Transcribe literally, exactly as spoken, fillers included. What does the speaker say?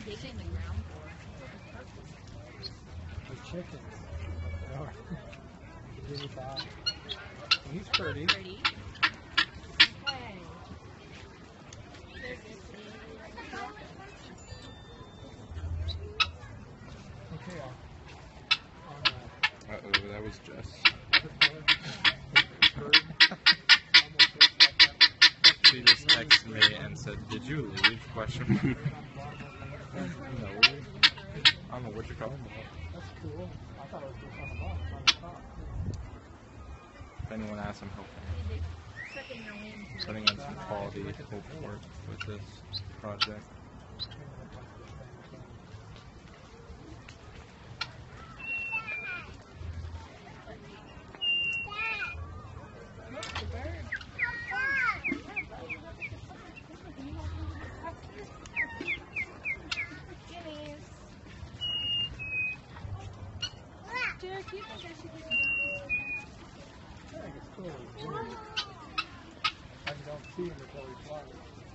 digging the ground for? The chickens. No. Really bad. He's pretty. Pretty. Okay. Okay. On, on Uh oh, that was Jess. She just texted me and said, "Did you leave?" Question mark. No. I don't know what you're talking about. That's cool. I thought it was just on the box, on the top. If anyone asks, I'm helping. Putting in some quality work with this project. Derek, you think I should get I think it's cool. I don't see him until he flies.